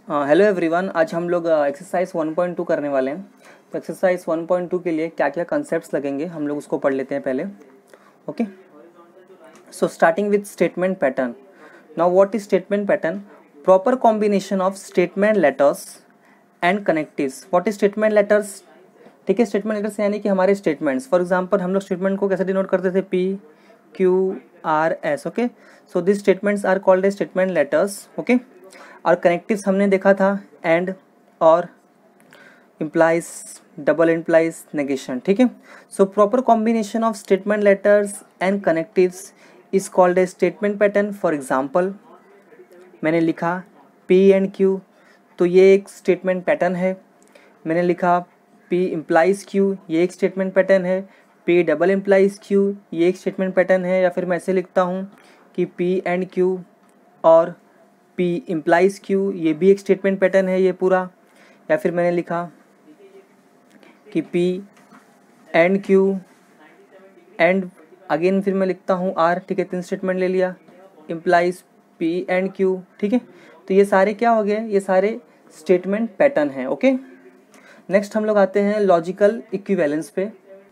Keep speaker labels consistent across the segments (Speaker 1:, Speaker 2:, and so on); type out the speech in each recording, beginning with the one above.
Speaker 1: Hello everyone, आज हम लोग एक्सरसाइज 1.2 करने वाले हैं। तो एक्सरसाइज 1.2 के लिए क्या क्या कंसेप्ट्स लगेंगे हम लोग उसको पढ़ लेते हैं पहले। Okay, so starting with statement pattern. Now what is statement pattern? Proper combination of statement letters and connectives. What is statement letters? ठीक है, स्टेटमेंट लेटर्स यानी कि हमारे स्टेटमेंट्स। फॉर एग्जाम्पल हम लोग स्टेटमेंट को कैसे डिनोट करते थे? P Q R S. Okay, so this statements are called a statement letters. Okay, और कनेक्टिव्स हमने देखा था एंड और इम्प्लाइज, डबल इम्प्लाइज, नेगेशन। ठीक है, so proper combination of statement letters and connectives is called a statement pattern. For example मैंने लिखा P and Q, तो ये एक स्टेटमेंट पैटर्न है। मैंने लिखा पी इम्प्लाइज क्यू, ये एक स्टेटमेंट पैटर्न है। पी डबल इम्प्लाइज क्यू, ये एक स्टेटमेंट पैटर्न है। या फिर मैं ऐसे लिखता हूँ कि पी एंड क्यू और पी इम्प्लाइज क्यू, ये भी एक स्टेटमेंट पैटर्न है ये पूरा। या फिर मैंने लिखा कि P and Q and again फिर मैं लिखता हूँ आर। ठीक है, 3 स्टेटमेंट ले लिया, इम्प्लाइज पी एंड क्यू। ठीक है, तो ये सारे क्या हो गए? ये सारे स्टेटमेंट पैटर्न है। ओके, नेक्स्ट हम लोग आते हैं लॉजिकल इक्विवेलेंस पे।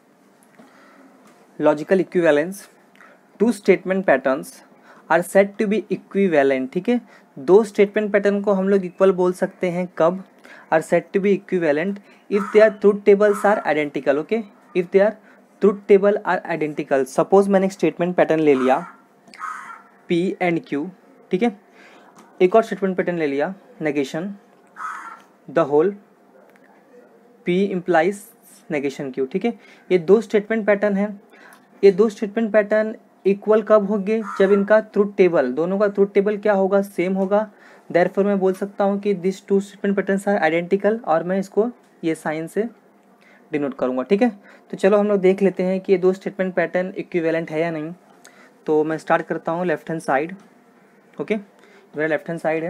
Speaker 1: Logical equivalence, two statement patterns are said to be equivalent. ठीक है, 2 स्टेटमेंट पैटर्न को हम लोग इक्वल बोल सकते हैं कब? Are said to be equivalent if their truth tables are identical. Okay, if their truth table are identical. Suppose मैंने एक स्टेटमेंट पैटर्न ले लिया पी एंड क्यू। ठीक है, एक और स्टेटमेंट पैटर्न ले लिया negation, the whole, P implies negation Q. ठीक है, ये 2 स्टेटमेंट पैटर्न है। ये 2 स्टेटमेंट पैटर्न इक्वल कब होंगे? जब इनका ट्रूथ टेबल, दोनों का ट्रूथ टेबल क्या होगा? सेम होगा। देयरफॉर मैं बोल सकता हूँ कि this 2 statement patterns are identical, और मैं इसको ये साइन से डिनोट करूँगा। ठीक है, तो चलो हम लोग देख लेते हैं कि ये 2 स्टेटमेंट पैटर्न इक्विवेलेंट है या नहीं। तो मैं स्टार्ट करता हूँ लेफ्ट हैंड साइड। ओके, मेरा लेफ्ट हैंड साइड है,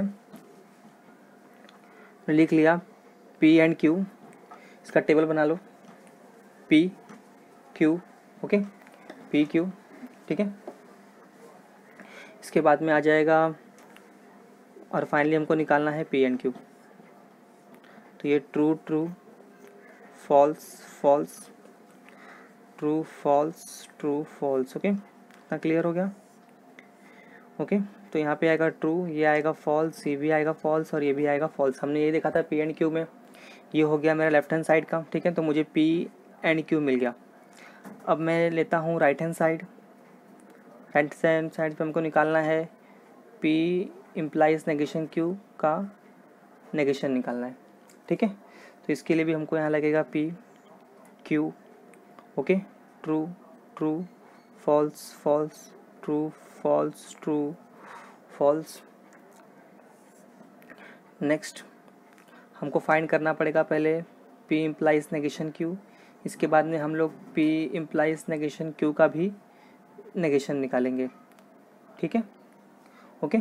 Speaker 1: मैं लिख लिया पी एंड क्यू। इसका टेबल बना लो, P Q. Okay, P Q. ठीक है, इसके बाद में आ जाएगा और फाइनली हमको निकालना है पी एंड क्यू। तो ये true true, false false, true false, true false. Okay, इतना क्लियर हो गया? ओके, तो यहाँ पे आएगा ट्रू, ये आएगा फॉल्स, ये भी आएगा फॉल्स और ये भी आएगा फॉल्स। हमने ये देखा था पी एंड क्यू में। ये हो गया मेरा लेफ्ट हैंड साइड का। ठीक है, तो मुझे पी एंड क्यू मिल गया। अब मैं लेता हूँ right hand side. Right hand side पे हमको निकालना है पी इम्प्लाइज नेगेशन क्यू का नेगेशन निकालना है। ठीक है, तो इसके लिए भी हमको यहाँ लगेगा P Q. Okay, true true, false false, true false, true false. Next हमको फाइंड करना पड़ेगा पहले पी इम्प्लाइज नेगेशन क्यू। इसके बाद में हम लोग पी इम्प्लाइज नेगेशन क्यू का भी नेगेशन निकालेंगे। ठीक है, ओके,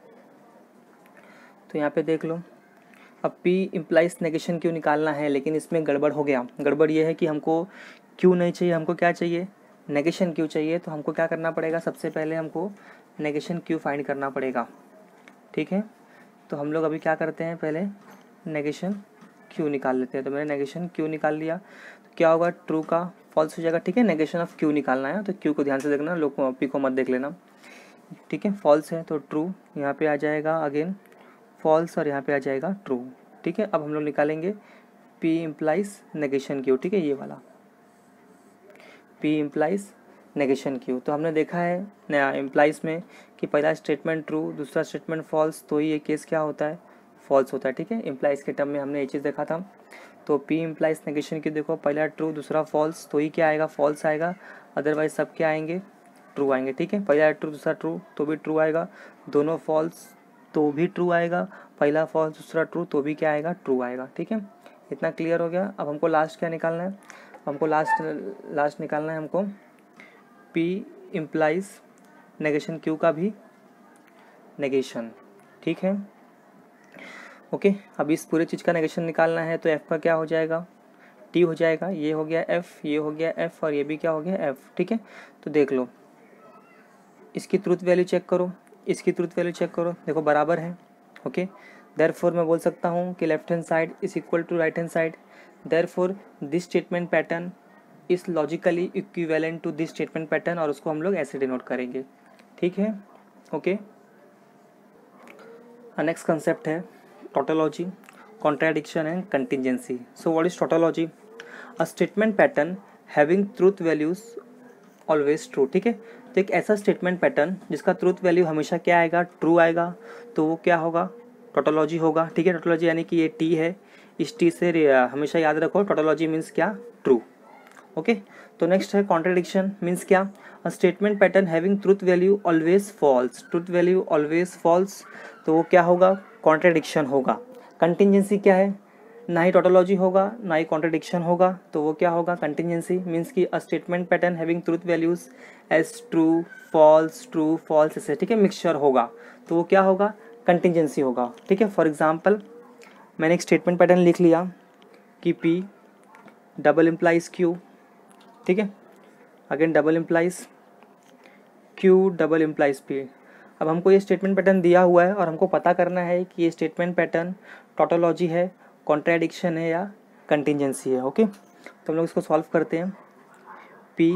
Speaker 1: तो यहाँ पे देख लो, अब पी इम्प्लाइज नेगेशन क्यू निकालना है, लेकिन इसमें गड़बड़ हो गया। गड़बड़ ये है कि हमको क्यू नहीं चाहिए, हमको क्या चाहिए? नेगेशन क्यू चाहिए। तो हमको क्या करना पड़ेगा? सबसे पहले हमको नेगेशन क्यू फाइंड करना पड़ेगा। ठीक है, तो हम लोग अभी क्या करते हैं, पहले नेगेशन क्यू निकाल लेते हैं। तो मैंने नेगेशन क्यू निकाल लिया, तो क्या होगा? ट्रू का फॉल्स हो जाएगा। ठीक है, नेगेशन ऑफ क्यू निकालना है, तो क्यू को ध्यान से देखना, लोग पी को मत देख लेना। ठीक है, फॉल्स है तो ट्रू, यहाँ पे आ जाएगा अगेन फॉल्स और यहाँ पे आ जाएगा ट्रू। ठीक है, अब हम लोग निकालेंगे पी इम्प्लाइज नेगेशन क्यू। ठीक है, ये वाला पी इम्प्लाइज नेगेशन क्यू। तो हमने देखा है नया इम्प्लाइज में कि पहला स्टेटमेंट ट्रू, दूसरा स्टेटमेंट फॉल्स, तो ये केस क्या होता है? फॉल्स होता है। ठीक है, इम्प्लाइज के टर्म में हमने ये चीज़ देखा था। तो पी इम्प्लाइज नेगेशन क्यू देखो, पहला ट्रू दूसरा फॉल्स, तो ही क्या आएगा? फॉल्स आएगा। अदरवाइज सब क्या आएंगे? ट्रू आएंगे। ठीक है, पहला ट्रू दूसरा ट्रू तो भी ट्रू आएगा, दोनों फॉल्स तो भी ट्रू आएगा, पहला फॉल्स दूसरा ट्रू तो भी क्या आएगा? ट्रू आएगा। ठीक है, इतना क्लियर हो गया। अब हमको लास्ट क्या निकालना है? हमको लास्ट निकालना है हमको पी इम्प्लाइज नेगेशन क्यू का भी नेगेशन। ठीक है, ओके, अब इस पूरे चीज़ का नेगेशन निकालना है, तो एफ का क्या हो जाएगा? टी हो जाएगा। ये हो गया एफ, ये हो गया एफ और ये भी क्या हो गया? एफ। ठीक है, तो देख लो, इसकी ट्रूथ वैल्यू चेक करो, इसकी ट्रूथ वैल्यू चेक करो, देखो बराबर है। ओके, देयरफॉर मैं बोल सकता हूँ कि left hand side is equal to right hand side, therefore this statement pattern is logically equivalent to this statement pattern, और उसको हम लोग ऐसे डिनोट करेंगे। ठीक है, ओके। नेक्स्ट कंसेप्ट है tautology, contradiction and contingency. So what is tautology? A statement pattern having truth values always true. ठीक है, तो एक ऐसा स्टेटमेंट पैटर्न जिसका ट्रूथ वैल्यू हमेशा क्या आएगा? ट्रू आएगा, तो वो क्या होगा? टोटोलॉजी होगा। ठीक है, टोटोलॉजी यानी कि ये टी है, इस टी से हमेशा याद रखो टोटोलॉजी मीन्स क्या? ट्रू। ओके, तो नेक्स्ट है कॉन्ट्रडिक्शन मीन्स क्या? A statement pattern having truth value always false, truth value always false, तो वो क्या होगा? कॉन्ट्रडिक्शन होगा। कंटिजेंसी क्या है? ना ही टोटोलॉजी होगा ना ही कॉन्ट्रडिक्शन होगा, तो वो क्या होगा? कंटिजेंसी मीन्स कि a statement pattern having truth values as true false ऐसे, ठीक है, मिक्सचर होगा, तो वो क्या होगा? कंटिजेंसी होगा। ठीक है, फॉर एग्जाम्पल मैंने एक स्टेटमेंट पैटर्न लिख लिया कि P डबल इम्प्लाइज Q, ठीक है, again double implies Q double implies P। अब हमको ये स्टेटमेंट पैटर्न दिया हुआ है और हमको पता करना है कि ये स्टेटमेंट पैटर्न टोटोलॉजी है, कॉन्ट्राडिक्शन है या कंटिजेंसी है। ओके, तो हम लोग इसको सॉल्व करते हैं। P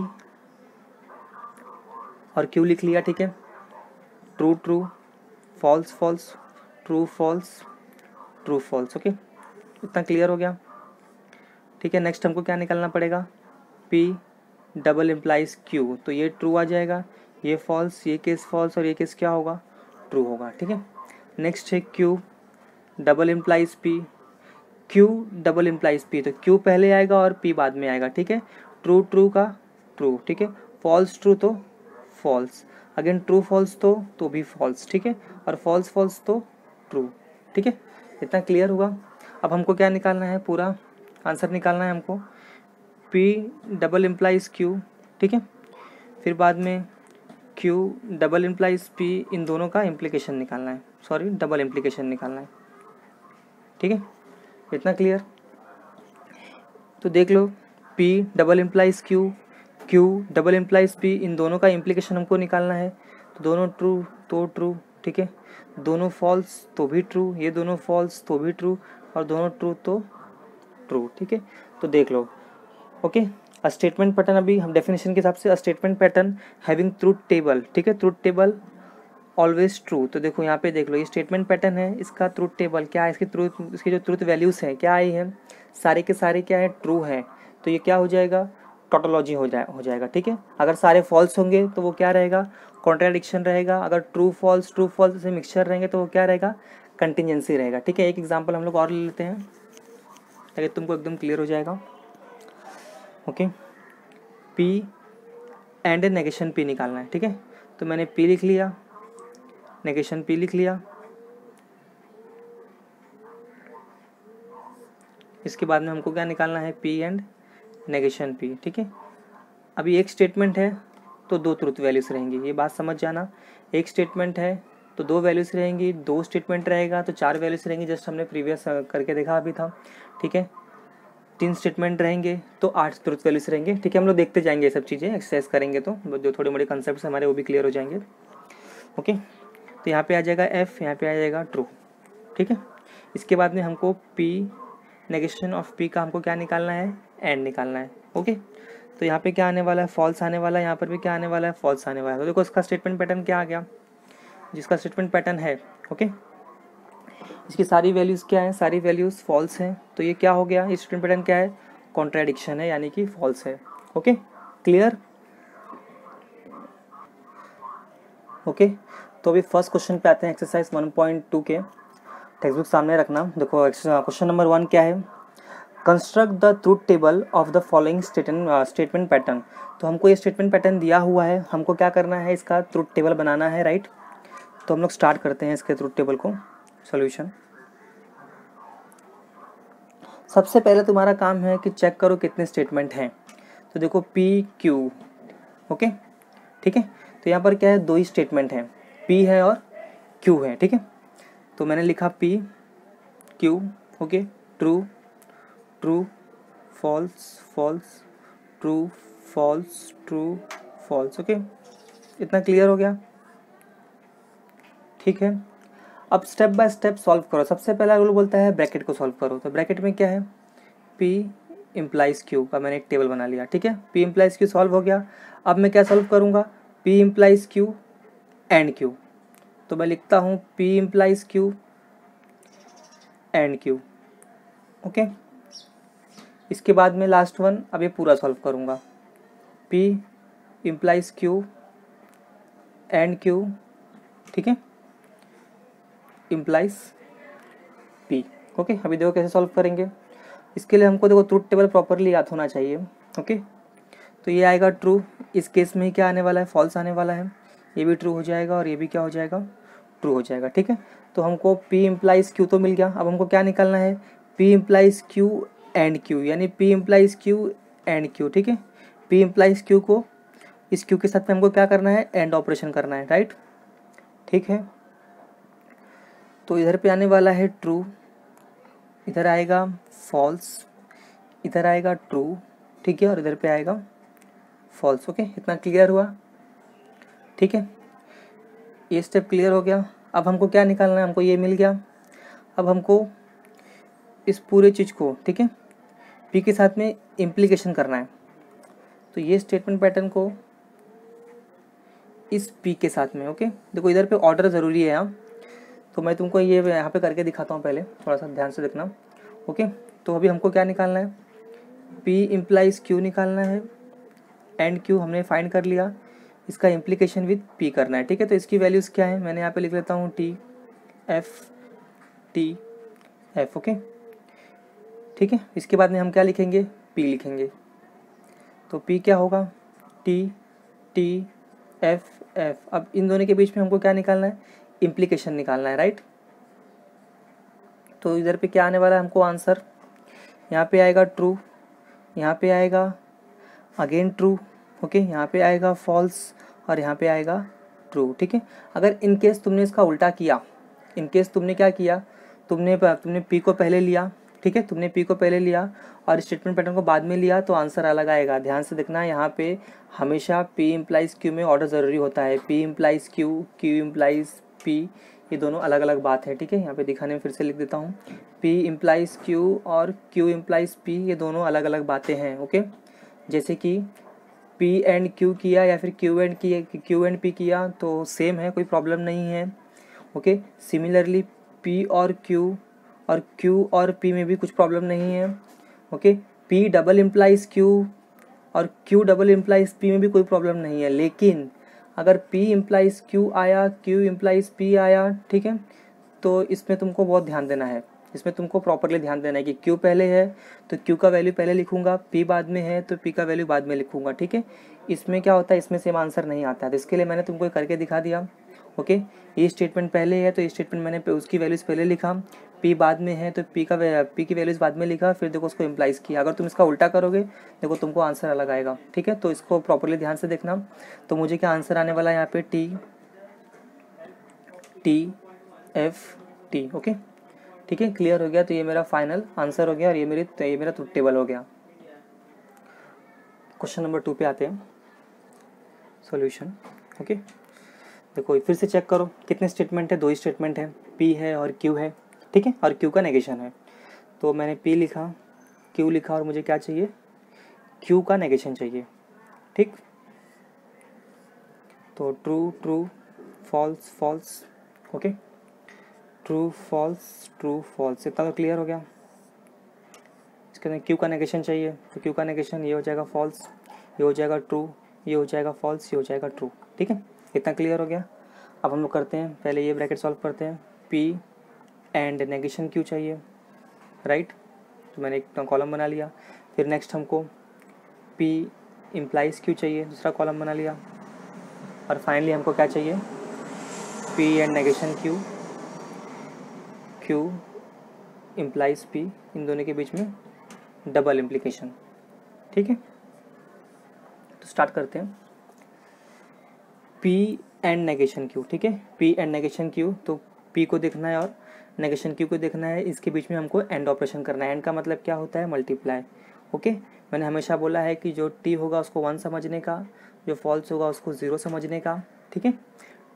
Speaker 1: और Q लिख लिया, ठीक है, true true, false false, true false, true false. Okay, इतना क्लियर हो गया? ठीक है, नेक्स्ट हमको क्या निकालना पड़ेगा? P डबल इम्प्लाइज Q, तो ये ट्रू आ जाएगा, ये फॉल्स, ये केस फॉल्स और ये केस क्या होगा? ट्रू होगा। ठीक है, नेक्स्ट है Q double implies P, Q double implies P, तो Q पहले आएगा और P बाद में आएगा। ठीक है, ट्रू ट्रू का ट्रू, ठीक है, फॉल्स ट्रू तो फॉल्स, अगेन ट्रू फॉल्स तो भी फॉल्स, ठीक है, और फॉल्स फॉल्स तो ट्रू। ठीक है, इतना क्लियर हुआ? अब हमको क्या निकालना है? पूरा आंसर निकालना है हमको। P डबल इम्प्लाइज Q, ठीक है, फिर बाद में Q डबल इम्प्लाइज P, इन दोनों का इम्प्लीकेशन निकालना है, सॉरी डबल इम्प्लीकेशन निकालना है। ठीक है, इतना क्लियर? तो देख लो, P double implies Q, Q double implies P, इन दोनों का इम्प्लीकेशन हमको निकालना है। तो दोनों ट्रू तो ट्रू, ठीक है, दोनों फॉल्स तो भी ट्रू, ये दोनों फॉल्स तो भी ट्रू, और दोनों ट्रू तो ट्रू। ठीक है, तो देख लो। ओके, अ स्टेटमेंट पैटर्न, अभी हम डेफिनेशन के हिसाब से, a statement pattern having truth table, ठीक है, ट्रूथ टेबल ऑलवेज ट्रू। तो देखो यहाँ पे देख लो, ये स्टेटमेंट पैटर्न है, इसका ट्रूथ टेबल क्या है? इसकी जो ट्रूथ वैल्यूज हैं क्या आई है? सारे के सारे क्या है? ट्रू है, तो ये क्या हो जाएगा? टोटोलॉजी हो जाएगा। ठीक है, अगर सारे फॉल्स होंगे तो वो क्या रहेगा? कॉन्ट्राडिक्शन रहेगा। अगर ट्रू फॉल्स से मिक्सचर रहेंगे तो वो क्या रहेगा? कंटिजेंसी रहेगा। ठीक है, एक एग्जाम्पल हम लोग और ले लेते हैं ताकि तुमको एकदम क्लियर हो जाएगा। Okay, P and negation P निकालना है। ठीक है, तो मैंने P लिख लिया, नेगेशन P लिख लिया, इसके बाद में हमको क्या निकालना है? P and negation P। ठीक है, अभी एक स्टेटमेंट है तो दो ट्रूथ वैल्यूज रहेंगी, ये बात समझ जाना। एक स्टेटमेंट है तो दो वैल्यूज रहेंगी, दो स्टेटमेंट रहेगा तो चार वैल्यूज रहेंगी, जस्ट हमने प्रीवियस करके देखा अभी था। ठीक है, तीन स्टेटमेंट रहेंगे तो आठ ट्रूथ वैल्यूज रहेंगे। ठीक है, हम लोग देखते जाएंगे ये सब चीज़ें, एक्सरसाइज करेंगे तो जो थोड़े मोड़े कॉन्सेप्ट्स हमारे वो भी क्लियर हो जाएंगे। ओके, तो यहाँ पे आ जाएगा F, यहाँ पे आ जाएगा ट्रू। ठीक है, इसके बाद में हमको P नेगेशन ऑफ P का हमको क्या निकालना है? एंड निकालना है। ओके, तो यहाँ पे क्या आने वाला है? फॉल्स आने वाला है, यहाँ पर भी क्या आने वाला है? फॉल्स आने वाला है। तो देखो इसका स्टेटमेंट पैटर्न क्या आ गया? जिसका स्टेटमेंट पैटर्न है, ओके, इसकी सारी वैल्यूज़ क्या है? सारी वैल्यूज़ फॉल्स हैं, तो ये क्या हो गया? ये स्टेटमेंट पैटर्न क्या है? कॉन्ट्राडिक्शन है, यानी कि फॉल्स है। Okay, clear? ओके, तो अभी फर्स्ट क्वेश्चन पे आते हैं, एक्सरसाइज 1.2 के। टेक्स्ट बुक सामने रखना। देखो क्वेश्चन नंबर 1 क्या है? Construct the truth table of the following statement pattern. तो हमको ये स्टेटमेंट पैटर्न दिया हुआ है, हमको क्या करना है? इसका ट्रूथ टेबल बनाना है, राइट? तो हम लोग स्टार्ट करते हैं इसके ट्रूथ टेबल को, सॉल्यूशन। सबसे पहले तुम्हारा काम है कि चेक करो कितने स्टेटमेंट हैं। तो देखो P Q, ओके, ठीक है, तो यहाँ पर क्या है? दो ही स्टेटमेंट हैं, P है और Q है। ठीक है, तो मैंने लिखा P Q, okay, true true, false false, true false, true false. Okay, इतना क्लियर हो गया? ठीक है, अब स्टेप बाय स्टेप सॉल्व करो। सबसे पहला रूल बोलता है ब्रैकेट को सॉल्व करो। तो ब्रैकेट में क्या है, P इम्प्लाइज Q का मैंने एक टेबल बना लिया, ठीक है। P इम्प्लाइज Q सॉल्व हो गया। अब मैं क्या सॉल्व करूँगा, P implies Q and Q। तो मैं लिखता हूँ P implies Q and Q, okay. इसके बाद में लास्ट वन, अब ये पूरा सॉल्व करूँगा, P implies Q and Q, ठीक है, इम्प्लाइज P, ओके। अभी देखो कैसे सॉल्व करेंगे। इसके लिए हमको देखो ट्रूथ टेबल प्रॉपरली याद होना चाहिए, ओके। तो ये आएगा ट्रू, इस केस में क्या आने वाला है, फॉल्स आने वाला है। ये भी ट्रू हो जाएगा और ये भी क्या हो जाएगा, ट्रू हो जाएगा, ठीक है। तो हमको P इम्प्लाइज Q तो मिल गया। अब हमको क्या निकालना है, P implies Q and Q, यानी P implies Q and Q, ठीक है। P इम्प्लाइज Q को इस Q के साथ में हमको क्या करना है, एंड ऑपरेशन करना है, राइट, ठीक है। तो इधर पे आने वाला है ट्रू, इधर आएगा फॉल्स, इधर आएगा ट्रू, ठीक है, और इधर पे आएगा फॉल्स, ओके। इतना क्लियर हुआ, ठीक है। ये स्टेप क्लियर हो गया। अब हमको क्या निकालना है, हमको ये मिल गया। अब हमको इस पूरे चीज़ को, ठीक है, P के साथ में इम्प्लीकेशन करना है। तो ये स्टेटमेंट पैटर्न को इस P के साथ में, ओके। देखो इधर पे ऑर्डर ज़रूरी है यहाँ, तो मैं तुमको ये यहाँ पे करके दिखाता हूँ, पहले थोड़ा सा ध्यान से देखना, ओके। तो अभी हमको क्या निकालना है, P इम्प्लाइज Q निकालना है एंड Q हमने फाइंड कर लिया, इसका इम्प्लीकेशन विद P करना है, ठीक है। तो इसकी वैल्यूज़ क्या है, मैंने यहाँ पे लिख लेता हूँ T F, ओके, ठीक है। इसके बाद में हम क्या लिखेंगे, P लिखेंगे। तो P क्या होगा, T F। अब इन दोनों के बीच में हमको क्या निकालना है, इम्प्लीकेशन निकालना है, राइट। तो इधर पे क्या आने वाला है हमको आंसर, यहाँ पे आएगा ट्रू, यहाँ पे आएगा अगेन ट्रू, ओके, यहाँ पे आएगा फॉल्स और यहाँ पे आएगा ट्रू, ठीक है। अगर इन केस तुमने इसका उल्टा किया, इन केस तुमने क्या किया, तुमने P को पहले लिया, ठीक है, तुमने P को पहले लिया और स्टेटमेंट पैटर्न को बाद में लिया, तो आंसर अलग आएगा। ध्यान से देखना, यहाँ पे हमेशा P इम्प्लाइज Q में ऑर्डर ज़रूरी होता है। P implies Q, Q implies P, ये दोनों अलग अलग बात है, ठीक है। यहाँ पे दिखाने में फिर से लिख देता हूँ, P इम्प्लाइज Q और Q इम्प्लाइज P, ये दोनों अलग अलग बातें हैं, ओके। जैसे कि P एंड Q किया या फिर Q एंड P किया तो सेम है, कोई प्रॉब्लम नहीं है, ओके। सिमिलरली P और Q और P में भी कुछ प्रॉब्लम नहीं है, okay. P double implies Q और Q डबल इम्प्लाइज P में भी कोई प्रॉब्लम नहीं है। लेकिन अगर P इम्प्लाइज Q आया, Q इम्प्लाइज P आया, ठीक है, तो इसमें तुमको बहुत ध्यान देना है, इसमें तुमको प्रॉपरली ध्यान देना है कि Q पहले है तो Q का वैल्यू पहले लिखूंगा, P बाद में है तो P का वैल्यू बाद में लिखूंगा, ठीक है। इसमें क्या होता है, इसमें सेम आंसर नहीं आता है, तो इसके लिए मैंने तुमको करके दिखा दिया, ओके। ये स्टेटमेंट पहले है तो ये स्टेटमेंट मैंने उसकी वैल्यूज़ पहले लिखा, P बाद में है तो P की वैल्यूज़ बाद में लिखा, फिर देखो उसको इम्प्लाइज किया। अगर तुम इसका उल्टा करोगे देखो तुमको आंसर अलग आएगा, ठीक है। तो इसको प्रॉपरली ध्यान से देखना। तो मुझे क्या आंसर आने वाला है यहाँ पे, T, ओके, ठीक है, क्लियर हो गया। तो ये मेरा फाइनल आंसर हो गया और ये मेरा ट्रूथ टेबल हो गया। क्वेश्चन नंबर 2 पे आते हैं, सॉल्यूशन, ओके। देखो फिर से चेक करो कितने स्टेटमेंट है, 2 ही स्टेटमेंट है, P है और Q है, ठीक है, और Q का नेगेशन है। तो मैंने P लिखा, Q लिखा और मुझे क्या चाहिए, Q का नेगेशन चाहिए, ठीक। तो true false, okay, true false, इतना तो क्लियर हो गया। इसके अंदर Q का नेगेशन चाहिए, तो Q का नेगेशन ये हो जाएगा फॉल्स, ये हो जाएगा ट्रू, ये हो जाएगा फॉल्स, ये हो जाएगा ट्रू, ठीक है, इतना क्लियर हो गया। अब हम लोग करते हैं, पहले ये ब्रैकेट सॉल्व करते हैं। P एंड नेगेशन Q चाहिए, राइट, तो मैंने एक कॉलम बना लिया। फिर नेक्स्ट हमको P इम्प्लाइज Q चाहिए, दूसरा कॉलम बना लिया। और फाइनली हमको क्या चाहिए, P and negation Q implies P, इन दोनों के बीच में डबल इम्प्लीकेशन, ठीक है। तो स्टार्ट करते हैं, P एंड नेगेशन Q, ठीक है, P एंड नेगेशन Q, तो P को देखना है और नेगेशन Q को देखना है, इसके बीच में हमको एंड ऑपरेशन करना है। एंड का मतलब क्या होता है, मल्टीप्लाई, ओके। मैंने हमेशा बोला है कि जो T होगा उसको 1 समझने का, जो फॉल्स होगा उसको 0 समझने का, ठीक है।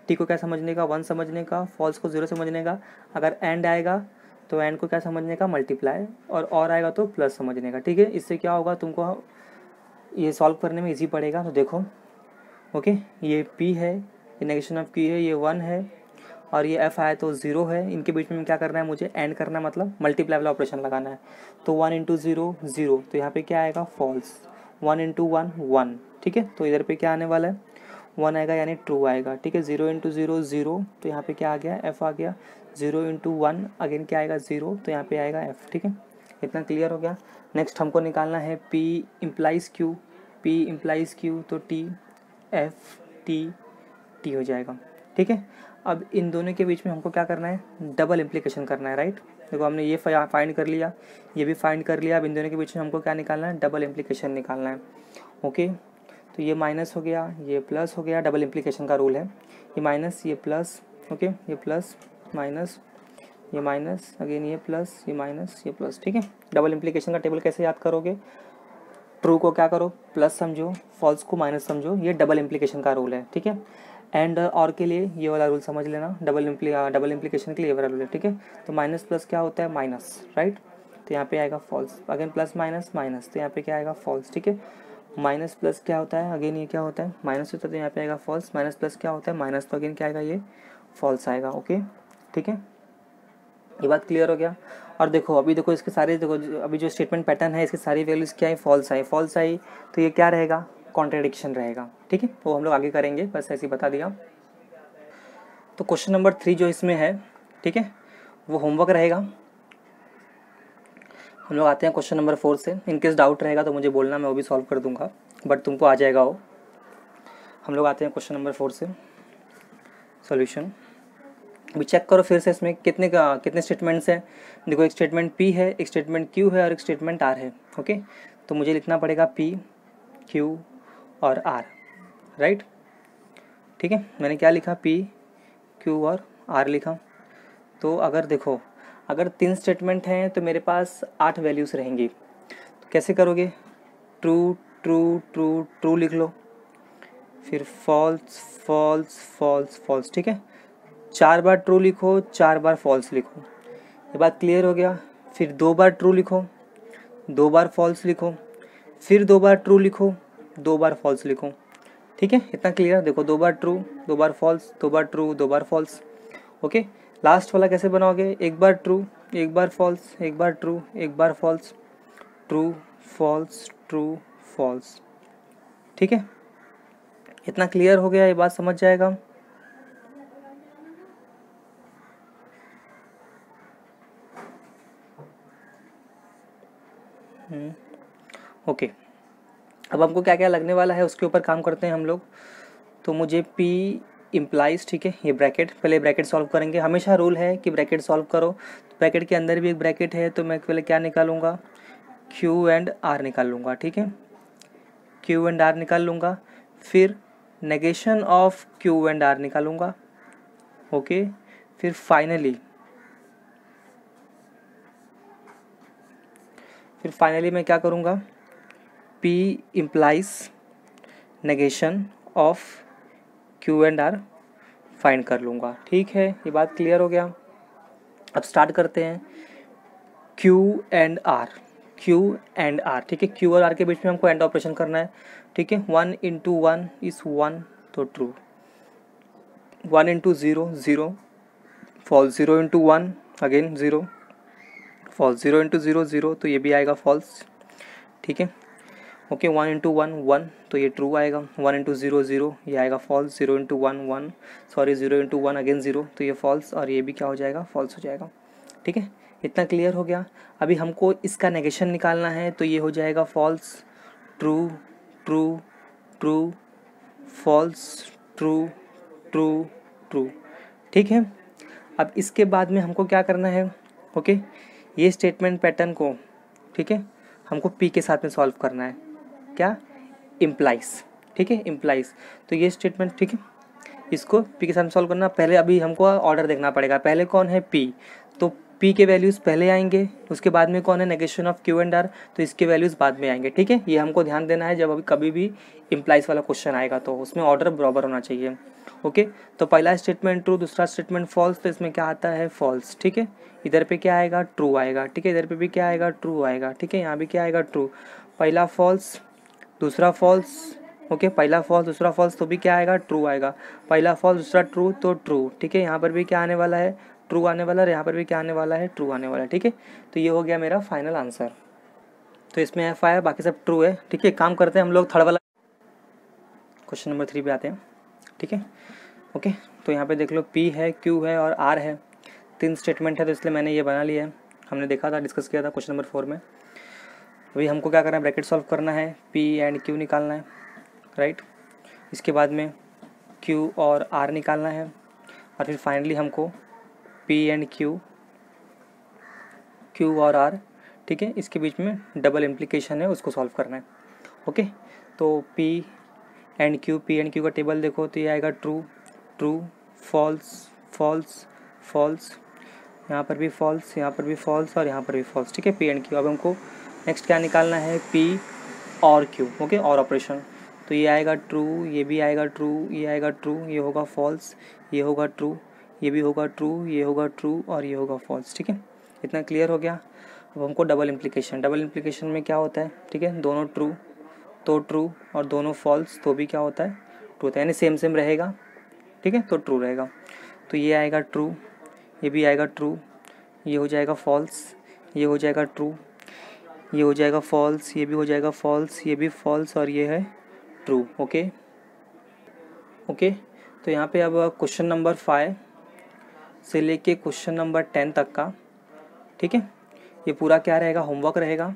Speaker 1: टी को क्या समझने का, 1 समझने का, फॉल्स को 0 समझने का, अगर एंड आएगा तो एंड को क्या समझने का, मल्टीप्लाई, और आएगा तो प्लस समझने का। ठीक है, इससे क्या होगा, तुमको ये सॉल्व करने में इजी पड़ेगा। तो देखो ओके, ये p है, ये नेगेशन ऑफ q है, ये 1 है, और ये f आया तो 0 है। इनके बीच में क्या करना है, मुझे एंड करना है, मतलब मल्टीप्लाई वाला ऑपरेशन लगाना है। तो 1 इंटू 0 0, तो यहाँ पे क्या आएगा, फॉल्स। 1 इंटू 1 1, ठीक है, तो इधर पे क्या आने वाला है, 1 आएगा यानी ट्रू आएगा। ठीक है, 0 इंटू 0 0, तो यहाँ पे क्या आ गया, f आ गया। 0 इंटू 1 अगेन क्या आएगा, 0, तो यहाँ पे आएगा f। ठीक है, इतना क्लियर हो गया। नेक्स्ट हमको निकालना है p implies q, p implies q, तो t f t हो जाएगा। ठीक है, अब इन दोनों के बीच में हमको क्या करना है, डबल इम्प्लीकेशन करना है, राइट। देखो हमने ये फाइंड कर लिया, ये भी फाइंड कर लिया। अब इन दोनों के बीच में हमको क्या निकालना है, डबल इम्प्लीकेशन निकालना है। ओके, तो ये माइनस हो गया, ये प्लस हो गया, डबल इम्प्लीकेशन का रूल है। ये माइनस, ये प्लस, ओके, ये प्लस माइनस, ये माइनस, अगेन ये प्लस, ये माइनस, ये प्लस। ठीक है, डबल इम्प्लीकेशन का टेबल कैसे याद करोगे, ट्रू को क्या करो, प्लस समझो, फॉल्स को माइनस समझो, ये डबल इम्प्लीकेशन का रूल है। ठीक है, एंड और के लिए ये वाला रूल समझ लेना, डबल इम्प्लीकेशन के लिए ये वाला रूल है। ठीक है, तो माइनस प्लस क्या होता है, माइनस, राइट, तो यहाँ पे आएगा false. Again plus minus minus, तो यहाँ पे क्या आएगा, फॉल्स। ठीक है, माइनस प्लस क्या होता है, अगेन ये क्या होता है, माइनस होता है, तो यहाँ पे आएगा फॉल्स। माइनस प्लस क्या होता है, माइनस, तो अगेन क्या आएगा, ये फॉल्स आएगा। ओके, ठीक है, ये बात क्लियर हो गया। और देखो अभी देखो इसके सारे, देखो अभी जो स्टेटमेंट पैटर्न है इसकी सारी वैल्यूज क्या है, फॉल्स आई, फॉल्स आई, तो ये क्या रहेगा, कॉन्ट्रडिक्शन रहेगा। ठीक है, वो हम लोग आगे करेंगे, बस ऐसे ही बता दिया। तो क्वेश्चन नंबर 3 जो इसमें है, ठीक है, वो होमवर्क रहेगा। हम लोग आते हैं क्वेश्चन नंबर 4 से। इनकेस डाउट रहेगा तो मुझे बोलना, मैं वो भी सॉल्व कर दूंगा, बट तुमको आ जाएगा वो। हम लोग आते हैं क्वेश्चन नंबर 4 से सॉल्यूशन। अभी चेक करो फिर से इसमें कितने स्टेटमेंट्स हैं। देखो एक स्टेटमेंट p है, एक स्टेटमेंट q है और एक स्टेटमेंट r है। ओके, तो मुझे लिखना पड़ेगा p, q और r, राइट। ठीक है, मैंने क्या लिखा, p, q और r लिखा। तो अगर देखो, अगर 3 स्टेटमेंट हैं तो मेरे पास 8 वैल्यूज़ रहेंगी। तो कैसे करोगे, ट्रू ट्रू ट्रू ट्रू लिख लो, फिर फॉल्स फॉल्स फॉल्स फॉल्स। ठीक है, 4 बार ट्रू लिखो, 4 बार फॉल्स लिखो। ये बात क्लियर हो गया। फिर 2 बार ट्रू लिखो, 2 बार फॉल्स लिखो, फिर 2 बार ट्रू लिखो, 2 बार फॉल्स लिखो। ठीक है, इतना क्लियर। देखो 2 बार ट्रू, 2 बार फॉल्स, 2 बार ट्रू, 2 बार फॉल्स। ओके, लास्ट वाला कैसे बनाओगे, 1 बार ट्रू, 1 बार फॉल्स, 1 बार ट्रू, 1 बार false, true false true false. ठीक है, इतना क्लियर हो गया, ये बात समझ जाएगा। ओके, अब हमको क्या क्या लगने वाला है उसके ऊपर काम करते हैं हम लोग। तो मुझे p इम्प्लाइज, ठीक है, ये ब्रैकेट, पहले ब्रैकेट सॉल्व करेंगे। हमेशा रूल है कि ब्रैकेट सॉल्व करो, तो ब्रैकेट के अंदर भी एक ब्रैकेट है, तो मैं पहले क्या निकालूंगा, q एंड r निकाल लूँगा। ठीक है, q एंड r निकाल लूँगा, फिर negation of q and r निकालूंगा। ओके, फिर फाइनली मैं क्या करूँगा, p implies negation of q and r find कर लूँगा। ठीक है, ये बात क्लियर हो गया। अब स्टार्ट करते हैं, q एंड r, ठीक है, q और r के बीच में हमको एंड ऑपरेशन करना है। ठीक है, 1 इंटू 1 इज़ 1, तो true. 1 into 0 0, false. 0 into 1 again 0, false. 0 into 0 0, तो ये भी आएगा फॉल्स। ठीक है, ओके, 1 इंटू 1 1, तो ये ट्रू आएगा। 1 इंटू 0 0, ये आएगा false. 0 into 1 1, sorry 0 into 1 again 0, तो ये फॉल्स, और ये भी क्या हो जाएगा, फॉल्स हो जाएगा। ठीक है, इतना क्लियर हो गया। अभी हमको इसका नेगेशन निकालना है, तो ये हो जाएगा false true true true, false true true true. ठीक है, अब इसके बाद में हमको क्या करना है, ओके, ये स्टेटमेंट पैटर्न को, ठीक है, हमको p के साथ में सॉल्व करना है। क्या, इम्प्लाइज। ठीक है, इम्प्लाइज, तो ये स्टेटमेंट, ठीक है, इसको p के साथ सॉल्व करना। पहले अभी हमको ऑर्डर देखना पड़ेगा, पहले कौन है p, तो p के वैल्यूज़ पहले आएंगे, उसके बाद में कौन है negation of q and r, तो इसके वैल्यूज़ बाद में आएंगे। ठीक है, ये हमको ध्यान देना है, जब अभी कभी भी इम्प्लाइज वाला क्वेश्चन आएगा तो उसमें ऑर्डर बराबर होना चाहिए। ओके, तो पहला स्टेटमेंट ट्रू, दूसरा स्टेटमेंट फॉल्स, तो इसमें क्या आता है फॉल्स, ठीक है। इधर पे क्या आएगा ट्रू आएगा, ठीक है, इधर पे भी क्या आएगा ट्रू आएगा, ठीक है, यहाँ भी क्या आएगा ट्रू, पहला फॉल्स दूसरा फॉल्स, ओके, पहला फॉल्स दूसरा फॉल्स तो भी क्या आएगा ट्रू आएगा, पहला फॉल्स दूसरा ट्रू तो ट्रू, ठीक है, यहाँ पर भी क्या आने वाला है ट्रू आने वाला है, यहाँ पर भी क्या आने वाला है ट्रू आने वाला है, ठीक है। तो ये हो गया मेरा फाइनल आंसर। तो इसमें एफ आया, बाकी सब ट्रू है, ठीक है। काम करते हैं हम लोग थर्ड वाला क्वेश्चन नंबर 3 पे आते हैं, ठीक है, ओके। तो यहाँ पे देख लो पी है, क्यू है और आर है, 3 स्टेटमेंट है, तो इसलिए मैंने ये बना लिया है। हमने देखा था, डिस्कस किया था क्वेश्चन नंबर 4 में। अभी हमको क्या करना है, ब्रैकेट सॉल्व करना है, पी एंड क्यू निकालना है, राइट। इसके बाद में क्यू और आर निकालना है, और फिर फाइनली हमको पी एंड क्यू और आर, ठीक है, इसके बीच में डबल इम्प्लीकेशन है, उसको सॉल्व करना है, ओके। तो पी एंड क्यू का टेबल देखो तो ये आएगा true true, false false false, यहाँ पर भी फॉल्स, यहाँ पर भी फॉल्स और यहाँ पर भी फॉल्स, ठीक है, पी एंड क्यू। अब हमको नेक्स्ट क्या निकालना है, पी और क्यू, ओके, और ऑपरेशन। तो ये आएगा ट्रू, ये भी आएगा ट्रू, ये आएगा ट्रू, ये होगा फॉल्स, ये होगा ट्रू, ये भी होगा ट्रू, ये होगा ट्रू और ये होगा फॉल्स, ठीक है। इतना क्लियर हो गया। अब हमको डबल इम्प्लीकेशन में क्या होता है, ठीक है, दोनों ट्रू तो ट्रू और दोनों फॉल्स तो भी क्या होता है ट्रू होता है, यानी सेम रहेगा, ठीक है, तो ट्रू रहेगा। तो ये आएगा ट्रू, ये भी आएगा ट्रू, ये हो जाएगा फॉल्स, ये हो जाएगा ट्रू, ये हो जाएगा फॉल्स, ये भी हो जाएगा फॉल्स, ये भी फॉल्स और ये है ट्रू, ओके ओके। तो यहाँ पे अब क्वेश्चन नंबर 5 से लेके क्वेश्चन नंबर 10 तक का, ठीक है, ये पूरा क्या रहेगा, होमवर्क रहेगा।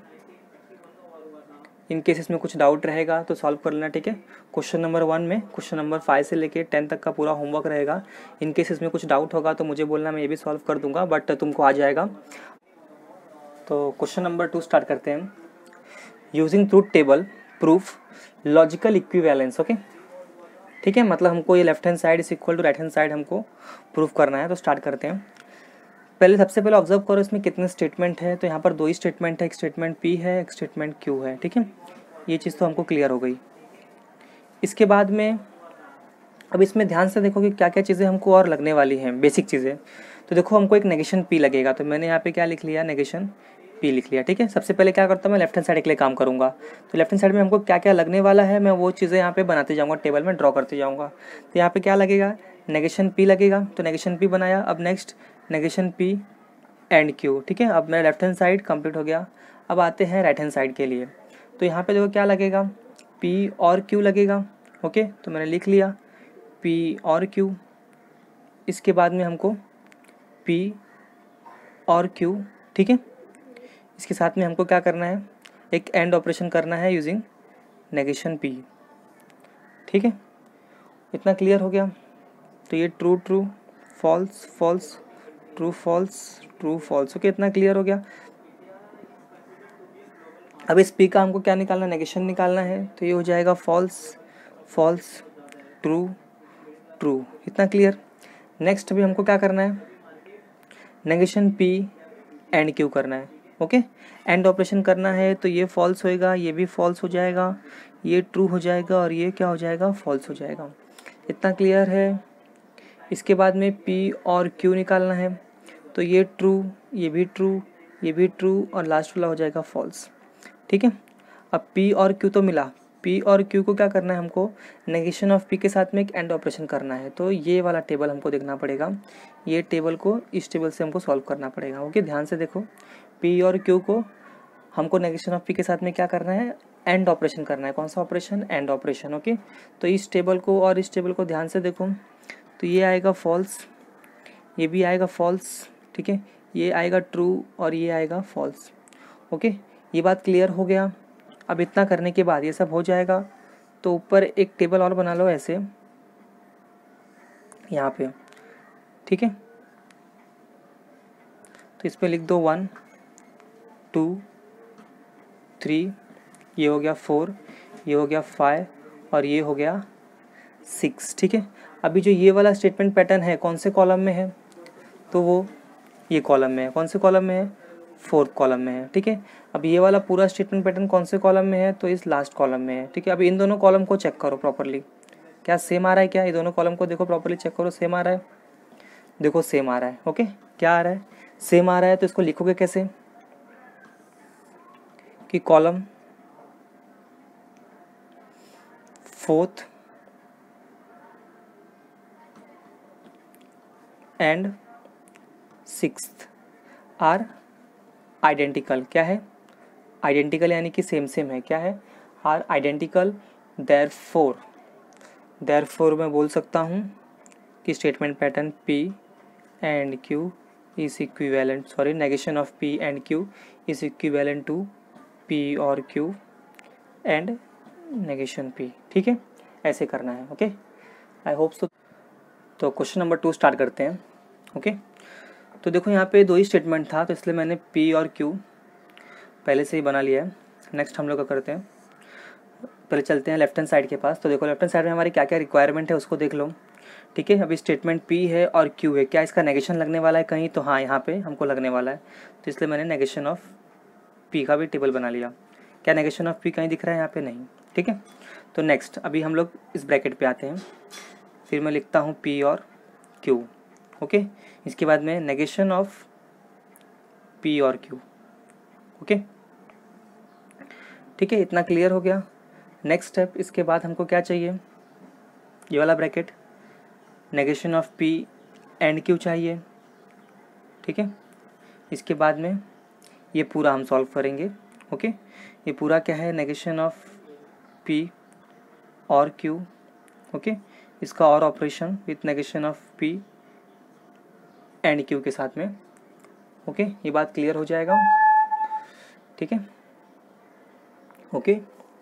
Speaker 1: इन केस इसमें कुछ डाउट रहेगा तो सॉल्व कर लेना, ठीक है। क्वेश्चन नंबर 1 में क्वेश्चन नंबर 5 से लेके 10 तक का पूरा होमवर्क रहेगा। इन केस इसमें कुछ डाउट होगा तो मुझे बोलना, मैं ये भी सॉल्व कर दूंगा, बट तुमको आ जाएगा। तो क्वेश्चन नंबर 2 स्टार्ट करते हैं। Using truth table proof logical equivalence, okay, ठीक है, मतलब हमको ये left hand side is equal to right hand side हमको प्रूफ करना है। तो स्टार्ट करते हैं। सबसे पहले ऑब्जर्व करो इसमें कितने स्टेटमेंट है। तो यहाँ पर 2 ही स्टेटमेंट है, एक स्टेटमेंट पी है, एक स्टेटमेंट क्यू है, ठीक है, ये चीज़ तो हमको क्लियर हो गई। इसके बाद में अब इसमें ध्यान से देखो कि क्या क्या चीज़ें हमको और लगने वाली हैं, बेसिक चीज़ें। तो देखो हमको एक नेगेशन पी लगेगा, तो मैंने यहाँ पे क्या लिख लिया, नेगेशन पी लिख लिया, ठीक है। सबसे पहले क्या करता हूँ, मैं लेफ्ट हैंड साइड के लिए काम करूँगा। तो लेफ्ट हैंड साइड में हमको क्या क्या लगने वाला है, मैं वो चीज़ें यहाँ पे बनाते जाऊँगा, टेबल में ड्रॉ करते जाऊँगा। तो यहाँ पे क्या लगेगा, नेगेशन पी लगेगा, तो नेगेशन पी बनाया। अब next negation P and Q, ठीक है। अब मेरा लेफ्ट हैंड साइड कंप्लीट हो गया। अब आते हैं राइट हैंड साइड के लिए। तो यहाँ पे देखो क्या लगेगा, पी और क्यू लगेगा, ओके, तो मैंने लिख लिया पी और क्यू। इसके बाद में हमको पी और क्यू, ठीक है, इसके साथ में हमको क्या करना है, एक एंड ऑपरेशन करना है यूजिंग नेगेशन पी, ठीक है। इतना क्लियर हो गया। तो ये true true false false true false true false, okay, इतना क्लियर हो गया। अब इस पी का हमको क्या निकालना है, नेगेशन निकालना है। तो ये हो जाएगा फॉल्स फॉल्स ट्रू ट्रू, इतना क्लियर। नेक्स्ट भी हमको क्या करना है, नेगेशन पी एंड क्यू करना है, ओके, एंड ऑपरेशन करना है। तो ये फॉल्स होएगा, ये भी फॉल्स हो जाएगा, ये ट्रू हो जाएगा और ये क्या हो जाएगा, फॉल्स हो जाएगा। इतना क्लियर है। इसके बाद में पी और क्यू निकालना है। तो ये ट्रू, ये भी ट्रू, ये भी ट्रू और लास्ट वाला हो जाएगा फॉल्स, ठीक है। अब पी और क्यू तो मिला, पी और क्यू को क्या करना है, हमको नेगेशन ऑफ पी के साथ में एक एंड ऑपरेशन करना है। तो ये वाला टेबल हमको देखना पड़ेगा, ये टेबल को इस टेबल से हमको सॉल्व करना पड़ेगा, ओके। ध्यान से देखो, पी और क्यू को हमको नेगेशन ऑफ पी के साथ में क्या करना है, एंड ऑपरेशन करना है। कौन सा ऑपरेशन, एंड ऑपरेशन, ओके। तो इस टेबल को और इस टेबल को ध्यान से देखो। तो ये आएगा फॉल्स, ये भी आएगा फॉल्स, ठीक है, ये आएगा ट्रू और ये आएगा फॉल्स, ओके। ये बात क्लियर हो गया। अब इतना करने के बाद ये सब हो जाएगा। तो ऊपर एक टेबल और बना लो ऐसे यहाँ पे, ठीक है। तो इस पे लिख दो 1 2 3, ये हो गया 4, ये हो गया 5 और ये हो गया 6, ठीक है। अभी जो ये वाला स्टेटमेंट पैटर्न है कौन से कॉलम में है, तो वो ये कॉलम में है। कौन से कॉलम में है, 4th कॉलम में है, ठीक है। अब ये वाला पूरा स्टेटमेंट पैटर्न कौन से कॉलम में है, तो इस लास्ट कॉलम में है, ठीक है। अब इन दोनों कॉलम को चेक करो प्रॉपरली। क्या सेम आ रहा है क्या? ये दोनों कॉलम को देखो प्रॉपर्ली चेक करो, सेम आ रहा है, देखो सेम आ रहा है। ओके, क्या आ रहा है? सेम आ रहा है। तो इसको लिखोगे कैसे कि column fourth and sixth are identical. क्या है? आइडेंटिकल यानी कि सेम सेम है। क्या है? Are identical. देयरफॉर मैं बोल सकता हूँ कि statement pattern P and Q is equivalent, sorry, negation of P and Q is equivalent to P और क्यू एंड नेगेशन पी। ठीक है, ऐसे करना है। Okay, I hope so. तो क्वेश्चन नंबर 2 स्टार्ट करते हैं। ओके, तो देखो यहाँ पे 2 ही स्टेटमेंट था, तो इसलिए मैंने पी और क्यू पहले से ही बना लिया है। नेक्स्ट हम लोग क्या करते हैं, पहले चलते हैं लेफ्ट हैंड साइड के पास। तो देखो लेफ्ट हैंड साइड में हमारी क्या क्या रिक्वायरमेंट है उसको देख लो। ठीक है, अभी स्टेटमेंट पी है और क्यू है, क्या इसका नेगेशन लगने वाला है कहीं? तो हाँ, यहाँ पे हमको लगने वाला है, तो इसलिए मैंने नेगेशन ऑफ पी का भी टेबल बना लिया। क्या नेगेशन ऑफ पी कहीं दिख रहा है? यहाँ पे नहीं। ठीक है, तो नेक्स्ट अभी हम लोग इस ब्रैकेट पे आते हैं, फिर मैं लिखता हूँ पी और क्यू। ओके, इसके बाद में नेगेशन ऑफ पी और क्यू। ओके, ठीक है, इतना क्लियर हो गया। नेक्स्ट स्टेप, इसके बाद हमको क्या चाहिए? ये वाला bracket, negation of P and Q चाहिए। ठीक है, इसके बाद में ये पूरा हम सॉल्व करेंगे। ओके, ये पूरा क्या है? नेगेशन ऑफ पी और क्यू। ओके, इसका और operation with negation of P and Q के साथ में। ओके, ये बात क्लियर हो जाएगा। ठीक है, ओके,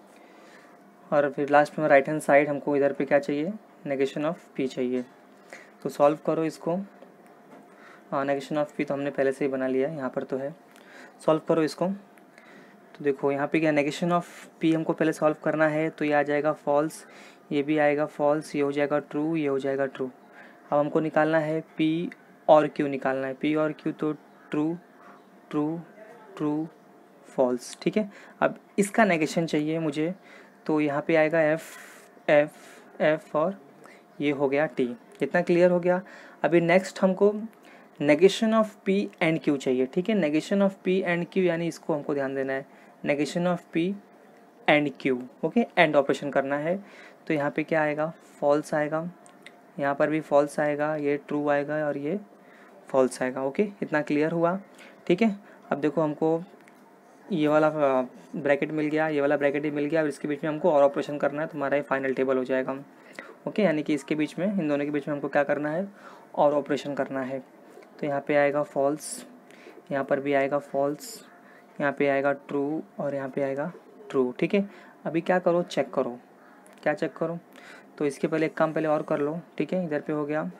Speaker 1: और फिर लास्ट में राइट हैंड साइड हमको इधर पे क्या चाहिए? नेगेशन ऑफ पी चाहिए। तो सॉल्व करो इसको। हाँ, नेगेशन ऑफ पी तो हमने पहले से ही बना लिया है, यहाँ पर तो है। सॉल्व करो इसको। तो देखो यहाँ पे क्या, नेगेशन ऑफ पी हमको पहले सॉल्व करना है, तो ये आ जाएगा फॉल्स, ये भी आएगा फॉल्स, ये हो जाएगा ट्रू, ये हो जाएगा ट्रू। अब हमको निकालना है पी और क्यू निकालना है। पी और क्यू तो ट्रू ट्रू ट्रू फॉल्स। ठीक है, अब इसका नेगेशन चाहिए मुझे, तो यहाँ पे आएगा एफ एफ एफ और ये हो गया टी। इतना क्लियर हो गया। अभी नेक्स्ट हमको negation of P and Q चाहिए। ठीक है, negation of P and Q यानी इसको हमको ध्यान देना है, negation of P and Q. Okay, and operation करना है, तो यहाँ पे क्या आएगा? फॉल्स आएगा, यहाँ पर भी फॉल्स आएगा, ये ट्रू आएगा और ये फॉल्स आएगा। ओके, इतना क्लियर हुआ। ठीक है, अब देखो हमको ये वाला ब्रैकेट मिल गया, ये वाला ब्रैकेट भी मिल गया, और इसके बीच में हमको और ऑपरेशन करना है, तो हमारा ये फाइनल टेबल हो जाएगा। ओके, यानी कि इसके बीच में, इन दोनों के बीच में हमको क्या करना है? और ऑपरेशन करना है। तो यहाँ पे आएगा फॉल्स, यहाँ पर भी आएगा फॉल्स, यहाँ पे आएगा ट्रू और यहाँ पे आएगा ट्रू। ठीक है, अभी क्या करो? चेक करो। क्या चेक करो? तो इसके पहले एक काम पहले और कर लो। ठीक है, इधर पे हो गया,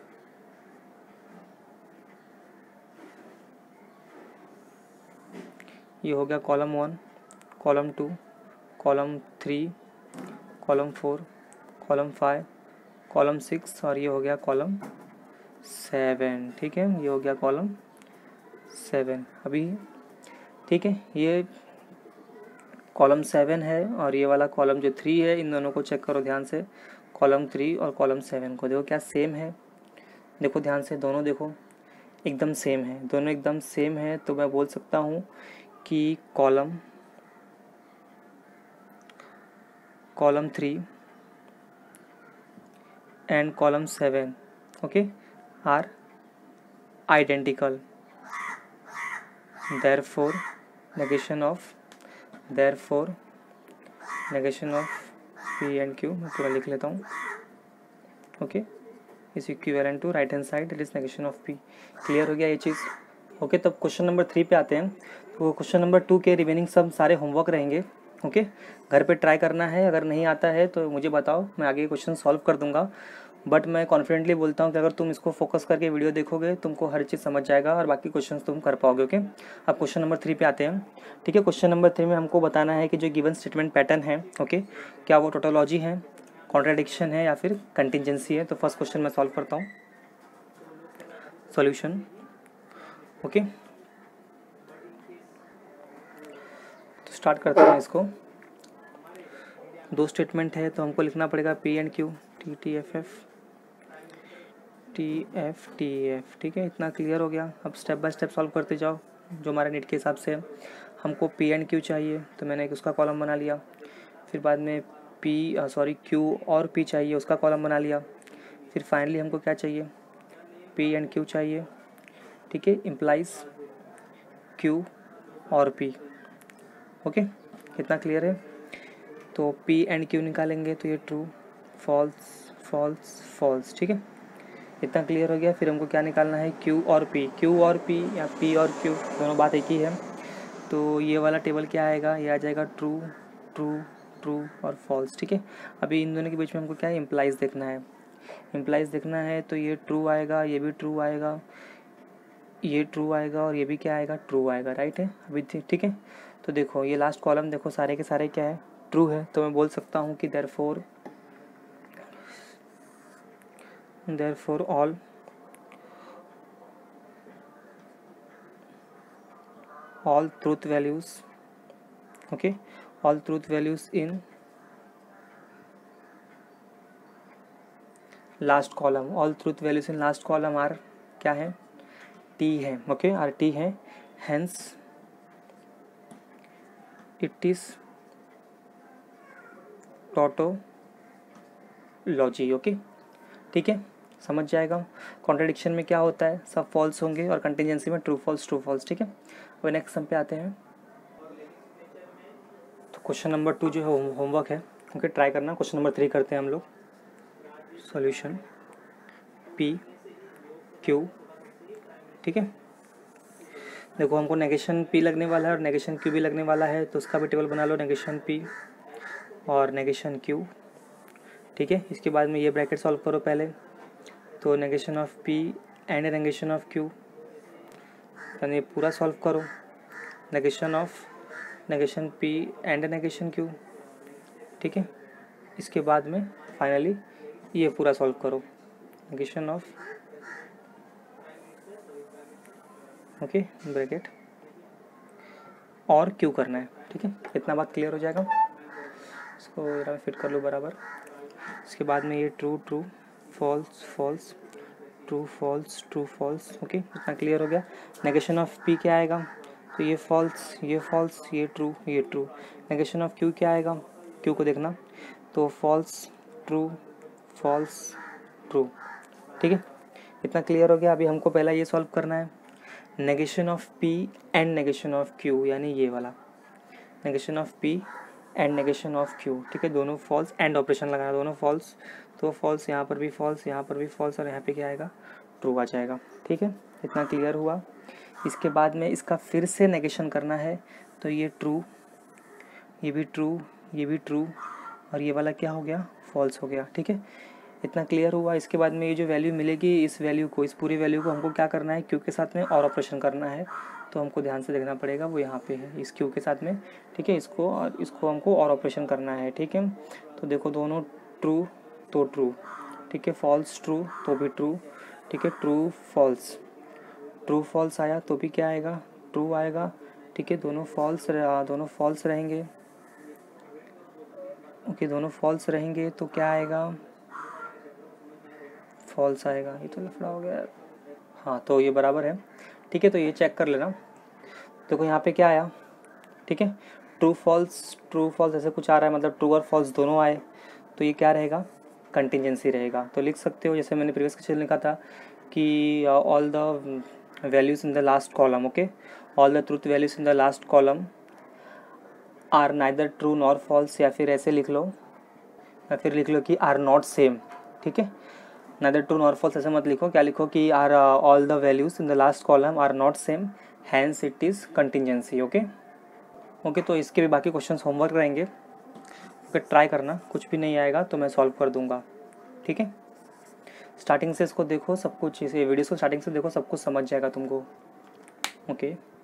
Speaker 1: ये हो गया column 1, column 2, column 3, column 4, column 5, column 6 और ये हो गया कॉलम 7। ठीक है, ये हो गया कॉलम 7 अभी। ठीक है, ये कॉलम 7 है और ये वाला कॉलम जो 3 है, इन दोनों को चेक करो ध्यान से। कॉलम 3 और कॉलम 7 को देखो क्या सेम है, देखो ध्यान से, दोनों देखो एकदम सेम है, दोनों एकदम सेम है। तो मैं बोल सकता हूँ कि column 3 and column 7 okay are identical, therefore negation of p and q, मैं पूरा लिख लेता हूँ। Okay, is equivalent to right hand side it is negation of p। Clear हो गया ये चीज़। ओके, तब क्वेश्चन नंबर 3 पे आते हैं। तो क्वेश्चन नंबर 2 के रिमेनिंग सब सारे होमवर्क रहेंगे। ओके, घर पे ट्राई करना है, अगर नहीं आता है तो मुझे बताओ, मैं आगे क्वेश्चन सॉल्व कर दूंगा। बट मैं कॉन्फिडेंटली बोलता हूँ कि अगर तुम इसको फोकस करके वीडियो देखोगे, तुमको हर चीज़ समझ जाएगा और बाकी क्वेश्चंस तुम कर पाओगे। ओके, अब क्वेश्चन नंबर 3 पे आते हैं। ठीक है, क्वेश्चन नंबर 3 में हमको बताना है कि जो गिवन स्टेटमेंट पैटर्न है, ओके, क्या वो टोटोलॉजी है, कॉन्ट्राडिक्शन है या फिर कंटिजेंसी है। तो फर्स्ट क्वेश्चन मैं सॉल्व करता हूँ। सॉल्यूशन। ओके, तो स्टार्ट करते हैं इसको। 2 स्टेटमेंट है तो हमको लिखना पड़ेगा P and Q. TTFF TF, ठीक है, इतना क्लियर हो गया। अब स्टेप बाय स्टेप सॉल्व करते जाओ जो हमारे नीट के हिसाब से है। हमको P एंड Q चाहिए तो मैंने एक उसका कॉलम बना लिया। फिर बाद में Q और P चाहिए, उसका कॉलम बना लिया। फिर फाइनली हमको क्या चाहिए, P एंड Q चाहिए, ठीक है, इम्प्लाइज Q और P। ओके, कितना क्लियर है। तो P एंड Q निकालेंगे तो ये ट्रू, फॉल्स, फॉल्स, फॉल्स, ठीक है, इतना क्लियर हो गया। फिर हमको क्या निकालना है, Q और P, Q और P या P और Q, दोनों बात एक ही है। तो ये वाला टेबल क्या आएगा, ये आ जाएगा ट्रू, ट्रू, ट्रू और फॉल्स, ठीक है। अभी इन दोनों के बीच में हमको क्या है, इम्प्लाइज देखना है। इम्प्लाइज देखना है तो ये ट्रू आएगा, ये भी ट्रू आएगा, ये ट्रू आएगा और ये भी क्या आएगा, ट्रू आएगा, राइट है अभी, ठीक है। तो देखो ये लास्ट कॉलम देखो, सारे के सारे क्या है, ट्रू है। तो मैं बोल सकता हूँ कि therefore all truth values, okay, all truth values in last column, all truth values in last column are क्या है, T है, ओके, आर टी है, hence it is tautology, okay, ठीक है, समझ जाएगा। कॉन्ट्रडिक्शन में क्या होता है, सब फॉल्स होंगे और कंटिजेंसी में ट्रू फॉल्स, ठीक है। अब नेक्स्ट सम पे आते हैं। तो क्वेश्चन नंबर 2 जो है होमवर्क है, ओके, ट्राई करना। क्वेश्चन नंबर 3 करते हैं हम लोग। सॉल्यूशन P Q, ठीक है। देखो हमको नेगेशन P लगने वाला है और नेगेशन Q भी लगने वाला है, तो उसका भी टेबल बना लो, नेगेशन P और नेगेशन Q, ठीक है। इसके बाद में ये ब्रैकेट सॉल्व करो पहले। तो negation of P and negation of Q, यानी पूरा सॉल्व करो। Negation P and negation Q, ठीक है। इसके बाद में फाइनली ये पूरा सॉल्व करो, नेगेशन ऑफ, ओके, ब्रैकेट और Q करना है, ठीक है। इतना बात क्लियर हो जाएगा। इसको जरा फिट कर लो बराबर। इसके बाद में ये true, true, false, false, true, false, true, false, okay, इतना क्लियर हो गया। नेगेशन ऑफ P क्या आएगा, तो ये फॉल्स, ये फॉल्स, ये ट्रू, ये ट्रू। नेगेशन ऑफ Q क्या आएगा, Q को देखना, तो फॉल्स, ट्रू, फॉल्स, ट्रू, ठीक है, इतना क्लियर हो गया। अभी हमको पहला ये सॉल्व करना है, negation of P and negation of Q, यानी ये वाला negation of P and negation of Q, ठीक है, दोनों फॉल्स, एंड ऑपरेशन लगाना, दोनों फॉल्स, तो फॉल्स, यहाँ पर भी फॉल्स, यहाँ पर भी फॉल्स और यहाँ पे क्या आएगा, ट्रू आ जाएगा, ठीक है, इतना क्लियर हुआ। इसके बाद में इसका फिर से नेगेशन करना है, तो ये ट्रू, ये भी ट्रू, ये भी ट्रू और ये वाला क्या हो गया, फॉल्स हो गया, ठीक है, इतना क्लियर हुआ। इसके बाद में ये जो वैल्यू मिलेगी, इस वैल्यू को, इस पूरी वैल्यू को हमको क्या करना है, Q के साथ में और ऑपरेशन करना है। तो हमको ध्यान से देखना पड़ेगा, वो यहाँ पे है इस Q के साथ में, ठीक है, इसको और इसको हमको और ऑपरेशन करना है, ठीक है। तो देखो दोनों ट्रू तो ट्रू, ठीक है, फॉल्स ट्रू तो भी ट्रू, ठीक है, ट्रू फॉल्स, ट्रू फॉल्स आया तो भी क्या आएगा, ट्रू आएगा, ठीक है, दोनों फॉल्स रहेंगे, ओके, दोनों फॉल्स रहेंगे तो क्या आएगा, फॉल्स आएगा। ये तो लफड़ा हो गया, हाँ, तो ये बराबर है, ठीक है। तो ये चेक कर लेना, देखो यहाँ पे क्या आया, ठीक है, ट्रू फॉल्स ऐसे कुछ आ रहा है, मतलब ट्रू और फॉल्स दोनों आए, तो ये क्या रहेगा, कंटिजेंसी रहेगा। तो लिख सकते हो जैसे मैंने प्रीवियस क्वेश्चन लिखा था कि all the values in the last column, okay, all the truth values in the last column are neither true nor false, या फिर ऐसे लिख लो, या फिर लिख लो कि आर नॉट सेम, ठीक है, नाइदर ट्रू नॉर फॉल्स ऐसे मत लिखो, क्या लिखो कि are all the values in the last column are not same, hence it is contingency, okay. Okay, तो इसके भी बाकी क्वेश्चंस होमवर्क रहेंगे, ओके, ट्राई करना, कुछ भी नहीं आएगा तो मैं सॉल्व कर दूंगा, ठीक है। स्टार्टिंग से इसको देखो, सब कुछ, इसे वीडियोस को स्टार्टिंग से देखो, सब कुछ समझ जाएगा तुमको, ओके।